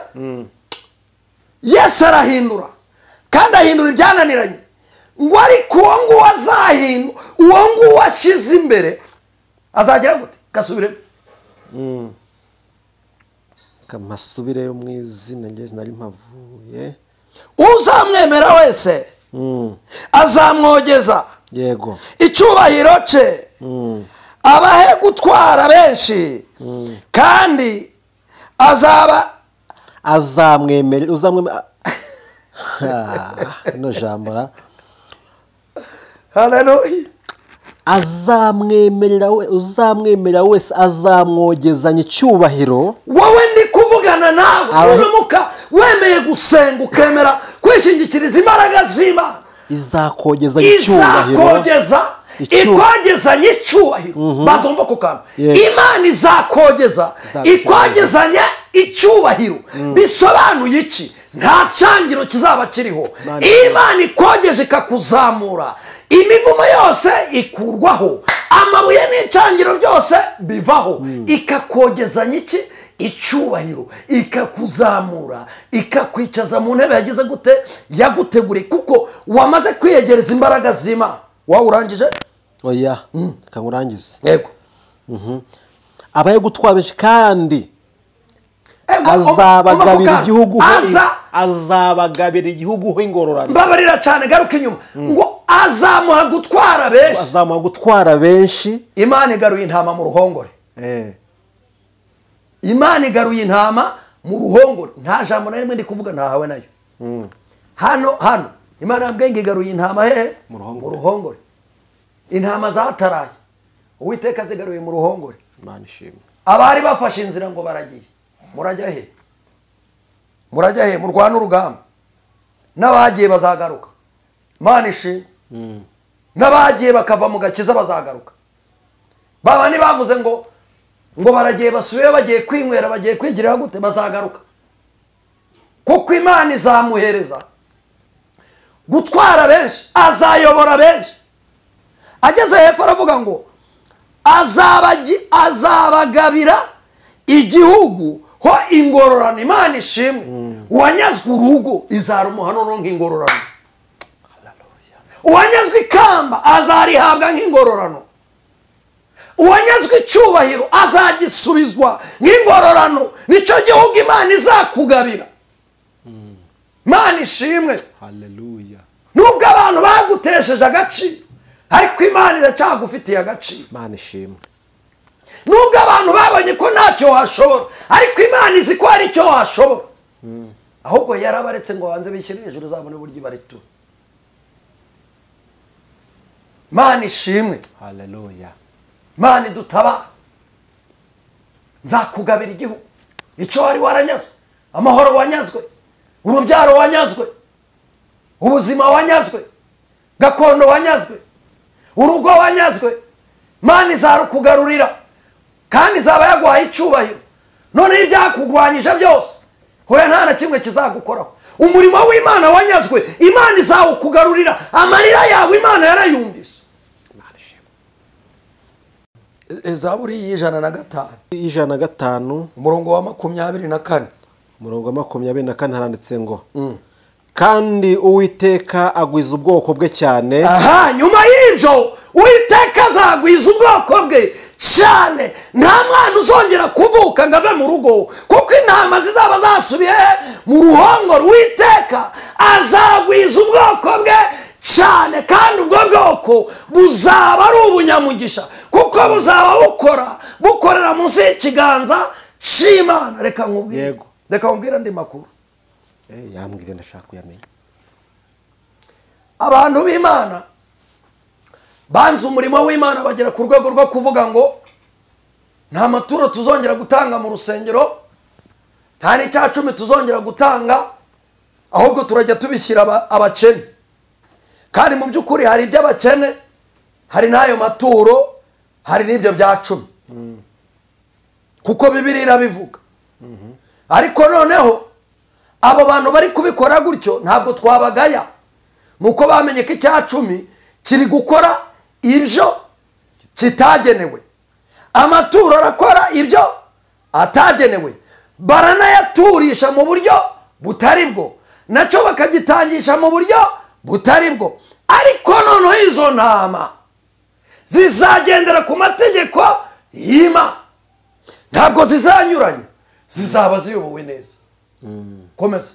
Yesu arahindura kandi ahindura ibyananiranye. ngo ariko uwo nguwo azahindura, uwo nguwo ashyize imbere azagira gute? gasubiremo. kamasubireyo mu izina ngeze nari mpavuye. uzamwemera wese azamwogeza yego icyubahiro cye. abahe gutwara benshi kandi azamwemerera. uzamwemerera ino jambo ra. haleluya. uzamwemerera wese azamwogezanya icyubahiro. wowe ndi kuvugana nawe uramuka wemeye gusenga ukemera kwishingikiriza imbaraga z'Imana, izakogezanya icyubahiro. ikogezanya icyubahiro. bazumva ku kantu. Imana izakogeza ikogezanya icyubahiro. bisobanuye iki? nta cyangiro kizaba kiriho. Imana ikogeje ikakuzamura, imivumo yose ikurwaho, amabuye n'icyangiro byose bivaho. ikakogezanya iki? icyubahiro. ikakuzamura, ikakwicaza mu ntebe yagize gute? yaguteguriye, kuko wamaze kwiyegereza imbaraga z'Imana. wawe urangije? oya kangurangize. yego. abaye gutwara benshi kandi azabagabira igihugu. azabagabira igihugu ingororano. mbabarira cyane, garuka inyuma. ngo azamuha gutwara benshi. azamuha gutwara benshi. Imana igaruye intama mu ruhongore. Imana igaruye intama mu ruhongore. nta jambo na rimwe ndi kuvuga ntahawe nayo. hano Imana yambwiye ngo igaruye intama hehe? mu ruhongore. intama zataraye Uwiteka zigaruye mu ruhongore. Imana ishimwe. abari bafashe inzira ngo baragiye, murajya he? Murajya he? Murwana urugamba. N'abagiye bazagaruka, Imana ishimwe. N'abagiye bakava mu gakiza bazagaruka. Baba ni bavuze ngo baragiye basubiye, bagiye kwinywera, bagiye kwigirira gute, bazagaruka. Kuko Imana izamuhereza gutwara benshi, azayobora benshi. Ageze hepfo aravuga ngo azabagabira igihugu ho ingororano. Imana ishimwe. Uwanyazwe urugo izarumuha noneho nk'ingororano. Uwanyazwe ikamba azarihabwa nk'ingororano. Uwanyazwe icyubahiro azagisubizwa nk'ingororano. Nicyo gihugu Imana izakugabira. Imana ishimwe. Haleluya. Nubwo abantu bagutesheje agaciro, ariko Imana iracyagufitiye agaciro. Imana ishimwe. Nubwo abantu babonye ko ntacyo washobora, ariko Imana izi ko hari icyo washobora. Ahubwo yarabaretse ngo banze bishyire hejuru, uzabone uburyo ibaritura. Imana ishimwe. Haleluya. Imana idutaba. Nzakugabira igihugu. Icyo wari waranyazwe, amahoro wanyazwe, urubyaro wanyazwe, ubuzima wanyazwe, gakondo wanyazwe, urugo wanyazwe, Imana izarukugarurira kandi izaba yaguhaye icyubahiro. None ibyakugwanyije byose hoya nta na kimwe kizagukoraho. Umurimo w'Imana wanyazwe, Imana izawukugarurira. Amarira yawe Imana yarayumvise. Zaburi y'105, 105 umurongo wa 24. umurongo wa 24 haranditse ngo kandi Uwiteka agwiza ubwoko bwe cyane. Aha, nyuma y'ibyo Uwiteka azagwiza ubwoko bwe cyane. Nta mwana uzongera kuvuka ngo ave mu rugo, kuko intama zizaba zasubiye mu ruhongore. Uwiteka azagwiza ubwoko bwe cyane, kandi ubwo bwoko buzaba ari ubunyamugisha, kuko buzaba bukorera munsi y'ikiganza cy'Imana. Reka nkubwire andi makuru. Yambwire ndashaka kuyamenya. Abantu b'Imana banze umurimo w'Imana bagera ku rwego rwo kuvuga ngo nta maturo tuzongera gutanga mu rusengero, nta n'icya 10 tuzongera gutanga, ahubwo turajya tubishyira abakene. Kandi mu by'ukuri hari iby'abakene, hari n'ayo maturo, hari n'ibyo bya 10, kuko Bibiliya irabivuga. Ariko noneho abo bantu bari kubikora gutyo ntabwo twabagaya, nuko bamenye ko icya 10 kiri gukora ibyo kitagenewe. Amaturo arakora ibyo atagenewe, baranayaturisha mu buryo butari bwo, nacyo bakagitangisha mu buryo butari bwo. Ariko noneho izo ntama zizagendera ku mategeko y'Imana, ntabwo zizanyuranye, zizaba ziyobowe neza. Komeza.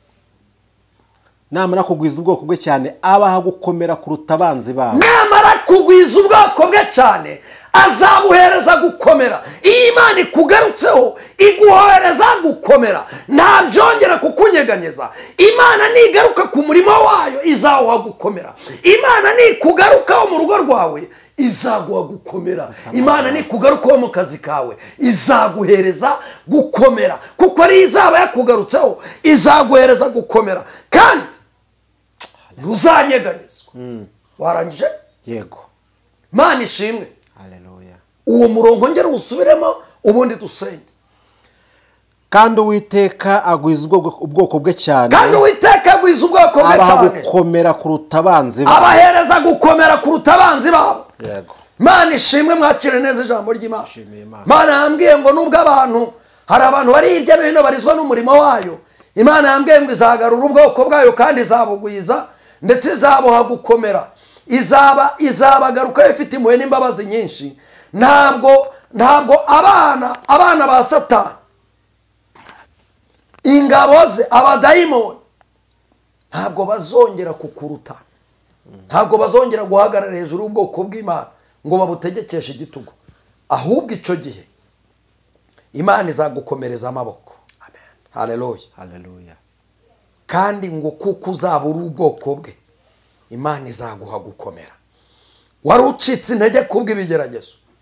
Namara kugwiza ubwoko bwe cyane abaha gukomera kuruta abanzi babo. Namara kugwiza ubwoko bwe cyane azabuhereza gukomera. Iyo Imana ikugarutseho iguhereza gukomera, nta byongera kukunyeganyeza. Imana nigaruka ku murimo wayo izawuha gukomera. Imana nikugarukaho mu rugo rwawe izaguha gukomera. Imana nikugarukaho mu kazi kawe izaguhereza gukomera, kuko ari izaba yakugarutseho izaguhereza gukomera, kandi ntuzanyeganyezwa. Warangije? Yego. Imana ishimwe. Haleluya. Uwo murongo ngera usubiremo ubundi dusenge. Kandi Uwiteka agwiza ubwoko bwe cyane. Kandi Uwiteka agwiza ubwoko bwe cyane. Abaha gukomera kuruta abanzi babo. Abahereza gukomera kuruta abanzi babo. Yego. Imana ishimwe. Mwakire neza ijambo ry'Imana. Imana yambwiye ngo nubwo abantu, hari abantu bari hirya no hino barizwa n'umurimo wayo, Imana yambwiye ngo izagarura ubwoko bwayo kandi izabugwiza, ndetse izabuha gukomera. Izabagaruka ifite impuhwe n'imbabazi nyinshi. Ntabwo abana ba Satani, ingabo ze, abadayimoni, ntabwo bazongera kukuruta. Ntabwo bazongera guhagarara hejuru y'ubwoko bw'Imana ngo babutegekeshe igitugu. Ahubwo icyo gihe Imana izagukomereza amaboko. Amen. Haleluya. Haleluya. Kandi ngo kuko uzabura ubwoko bwe, Imana izaguha gukomera. Wari ucitse intege kubw'ibigeragezo,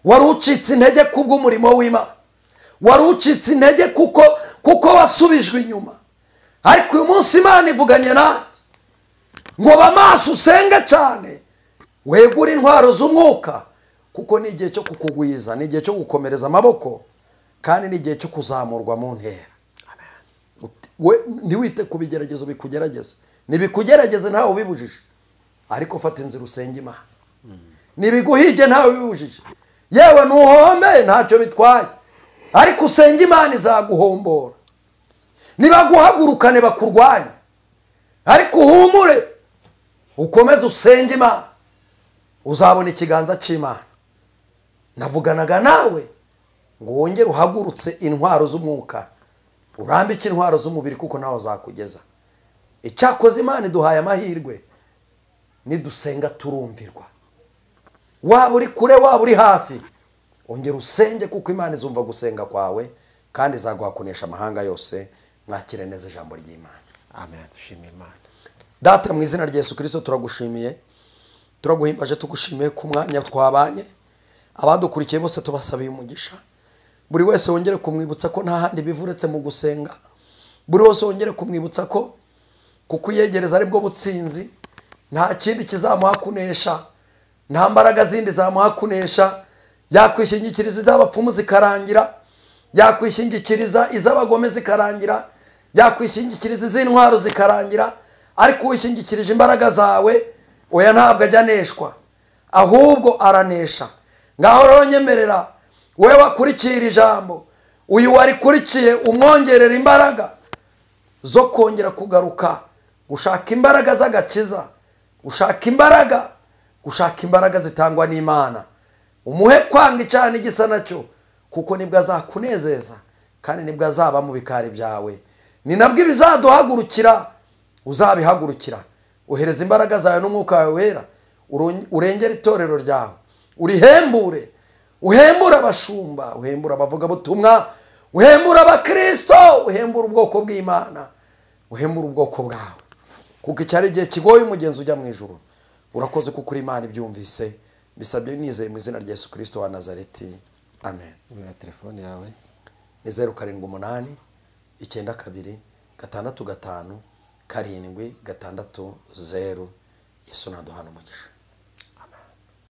wari ucitse intege kubw'umurimo w'Imana, wari ucitse intege kuko wasubijwe inyuma, ariko uyu munsi Imana ivuganye nanjye ngo ba maso usenge cyane, wegure intwaro z'umwuka, kuko ni igihe cyo kukugwiza, ni igihe cyo gukomereza amaboko, kandi ni igihe cyo kuzamurwa mu ntera. Ntiwite ku bigeragezo bikugerageza, nibikugerageze ntawe ubibujije, ariko fata inzira usenge Imana. Nibiguhige ntawe ubibujije, yewe nuhombe ntacyo bitwaye, ariko usenge Imana izaguhombora. Nibaguhagurukane bakurwanya, ariko uhumure ukomeze usenge Imana, uzabona ikiganza cy'Imana. Navuganaga nawe ngo wongere uhagurutse intwaro z'umwuka, urambike intwaro z'umubiri, kuko naho zakugeza. Icyakoze Imana iduhaye amahirwe, nidusenga turumvirwa. Waba uri kure waba uri hafi, ongera usenge, kuko Imana izumva gusenga kwawe kandi izaguha kunesha amahanga yose. Mwakire neza ijambo ry'Imana. Amen. Dushimiye Imana. Data, mu izina rya Yesu Kristo turagushimiye, turaguhimbaje, tugushimiye ku mwanya twabanye. Abadukurikiye bose tubasabiye umugisha. Buri wese wongere kumwibutsa ko nta handi bivuretse mu gusenga. Buri wese wongere kumwibutsa ko kukuyegereza ari bwo butsinzi, nta kindi kizamuha kunesha, nta mbaraga zindi zamuha kunesha. Yakwishingikiriza iz'abapfumu zikarangira, yakwishingikiriza iz'abagome zikarangira, yakwishingikiriza iz'intwaro zikarangira, ariko wishingikirije imbaraga zawe, oya ntabwo ajya aneshwa, ahubwo aranesha. Ngaho rero nyemerera wowe wakurikira ijambo, uyu warikurikiye umwongerera imbaraga zo kongera kugaruka, gushaka imbaraga z'agakiza, gushaka imbaraga zitangwa n'Imana. Umuhe kwanga icyaha n'igisa nacyo, kuko nibwo azakunezeza kandi nibwo azaba mu bikari byawe. Ni nabwo ibizaduhagurukira uzabihagurukira. Uhereza imbaraga zawe n'umwuka wawe wera, urengera itorero ryawe, urihembure, uhembure abashumba, uhembure abavugabutumwa, uhembure abakristo, uhembure ubwoko bw'Imana, uhembure ubwoko bwawe, kuko icyari igihe kigoye umugenzi ujya mu ijuru. Urakoze kuko uri Imana ibyumvise, bisabye nizeye mu izina rya Yesu Kristo wa Nazareti. Amen. Telefone yawe ni 078 92 655 760. Yesu naduhana umugisha.